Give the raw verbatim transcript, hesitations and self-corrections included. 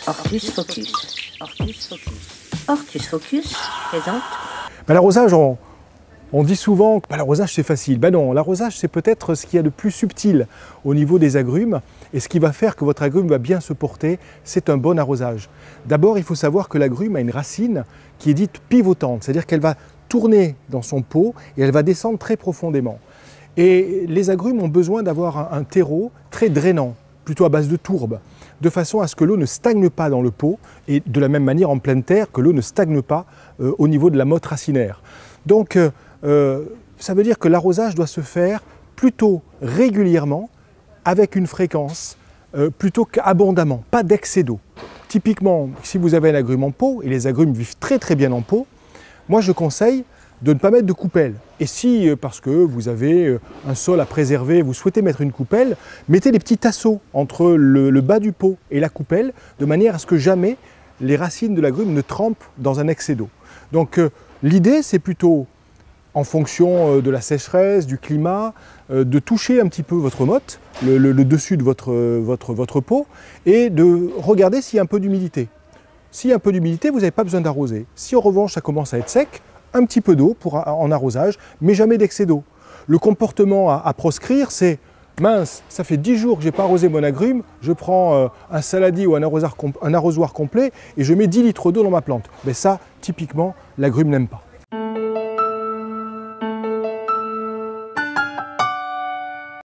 Hortus Focus. Hortus Focus. Hortus Focus présente. Ben, l'arrosage, on, on dit souvent que ben, l'arrosage c'est facile. Ben non, l'arrosage c'est peut-être ce qu'il y a de plus subtil au niveau des agrumes. Et ce qui va faire que votre agrume va bien se porter, c'est un bon arrosage. D'abord, il faut savoir que l'agrume a une racine qui est dite pivotante, c'est-à-dire qu'elle va tourner dans son pot et elle va descendre très profondément. Et les agrumes ont besoin d'avoir un, un terreau très drainant, plutôt à base de tourbe, de façon à ce que l'eau ne stagne pas dans le pot et de la même manière en pleine terre que l'eau ne stagne pas euh, au niveau de la motte racinaire. Donc euh, euh, ça veut dire que l'arrosage doit se faire plutôt régulièrement, avec une fréquence euh, plutôt qu'abondamment, pas d'excès d'eau. Typiquement, si vous avez un agrume en pot, et les agrumes vivent très très bien en pot, moi je conseille de ne pas mettre de coupelle. Et si, parce que vous avez un sol à préserver, vous souhaitez mettre une coupelle, mettez des petits tasseaux entre le, le bas du pot et la coupelle, de manière à ce que jamais les racines de l'agrume ne trempent dans un excès d'eau. Donc euh, l'idée, c'est plutôt, en fonction de la sécheresse, du climat, de toucher un petit peu votre motte, le, le, le dessus de votre, votre, votre pot, et de regarder s'il y a un peu d'humidité. S'il y a un peu d'humidité, vous n'avez pas besoin d'arroser. Si en revanche ça commence à être sec, un petit peu d'eau pour en arrosage, mais jamais d'excès d'eau. Le comportement à, à proscrire, c'est mince, ça fait dix jours que je n'ai pas arrosé mon agrume, je prends euh, un saladier ou un arrosoir, un arrosoir complet et je mets dix litres d'eau dans ma plante. Mais ça, typiquement, l'agrume n'aime pas.